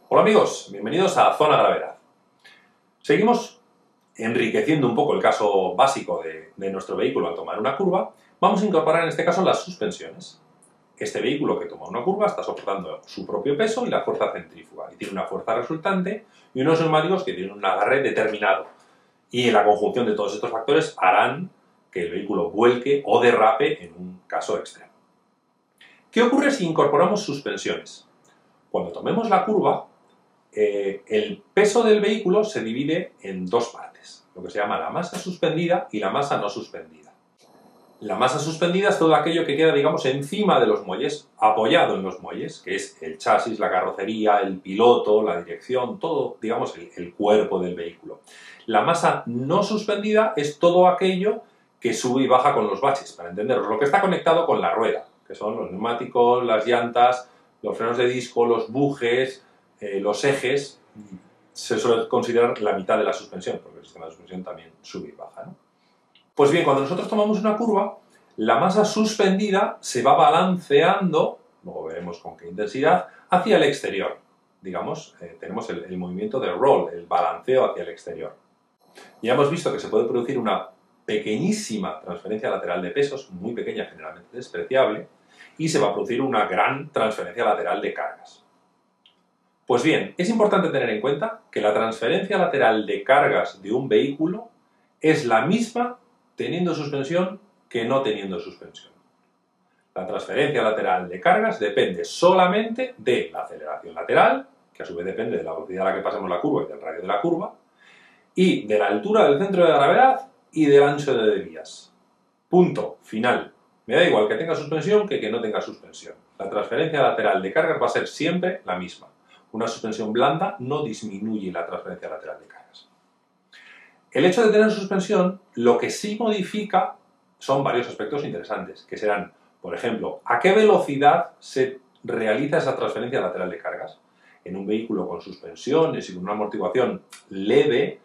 Hola amigos, bienvenidos a Zona Gravedad. Seguimos enriqueciendo un poco el caso básico de nuestro vehículo al tomar una curva. Vamos a incorporar en este caso las suspensiones. Este vehículo que toma una curva está soportando su propio peso y la fuerza centrífuga, y tiene una fuerza resultante y unos neumáticos que tienen un agarre determinado. Y la conjunción de todos estos factores harán que el vehículo vuelque o derrape en un caso extremo. ¿Qué ocurre si incorporamos suspensiones? Cuando tomemos la curva, el peso del vehículo se divide en dos partes, lo que se llama la masa suspendida y la masa no suspendida. La masa suspendida es todo aquello que queda, digamos, encima de los muelles, apoyado en los muelles, que es el chasis, la carrocería, el piloto, la dirección, todo, digamos, el cuerpo del vehículo. La masa no suspendida es todo aquello que sube y baja con los baches, para entenderos, lo que está conectado con la rueda, que son los neumáticos, las llantas, los frenos de disco, los bujes, los ejes. Se suele considerar la mitad de la suspensión, porque el sistema de suspensión también sube y baja, ¿no? Pues bien, cuando nosotros tomamos una curva, la masa suspendida se va balanceando, luego veremos con qué intensidad, hacia el exterior. Digamos, tenemos el movimiento de roll, el balanceo hacia el exterior. Ya hemos visto que se puede producir una pequeñísima transferencia lateral de pesos, muy pequeña, generalmente despreciable, y se va a producir una gran transferencia lateral de cargas. Pues bien, es importante tener en cuenta que la transferencia lateral de cargas de un vehículo es la misma teniendo suspensión que no teniendo suspensión. La transferencia lateral de cargas depende solamente de la aceleración lateral, que a su vez depende de la velocidad a la que pasemos la curva y del radio de la curva, y de la altura del centro de gravedad y del ancho de vías. Punto final. Me da igual que tenga suspensión que no tenga suspensión. La transferencia lateral de cargas va a ser siempre la misma. Una suspensión blanda no disminuye la transferencia lateral de cargas. El hecho de tener suspensión, lo que sí modifica son varios aspectos interesantes, que serán, por ejemplo, a qué velocidad se realiza esa transferencia lateral de cargas. En un vehículo con suspensiones y con una amortiguación leve,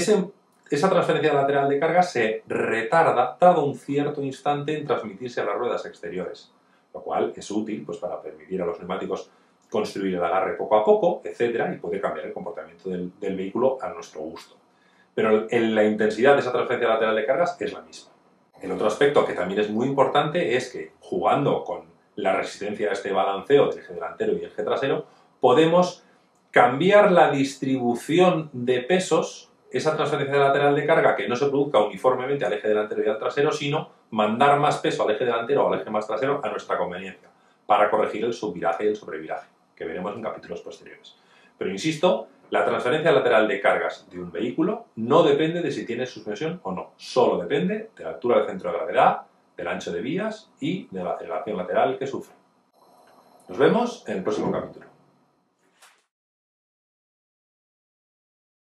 esa transferencia lateral de cargas se tarda un cierto instante en transmitirse a las ruedas exteriores, lo cual es útil pues, para permitir a los neumáticos construir el agarre poco a poco, etcétera, y puede cambiar el comportamiento del vehículo a nuestro gusto. Pero la intensidad de esa transferencia lateral de cargas es la misma. El otro aspecto que también es muy importante es que, jugando con la resistencia a este balanceo del eje delantero y el eje trasero, podemos cambiar la distribución de pesos, esa transferencia lateral de carga que no se produzca uniformemente al eje delantero y al trasero, sino mandar más peso al eje delantero o al eje más trasero a nuestra conveniencia, para corregir el subviraje y el sobreviraje, que veremos en capítulos posteriores. Pero insisto, la transferencia lateral de cargas de un vehículo no depende de si tiene suspensión o no, solo depende de la altura del centro de gravedad, del ancho de vías y de la aceleración lateral que sufre. Nos vemos en el próximo capítulo.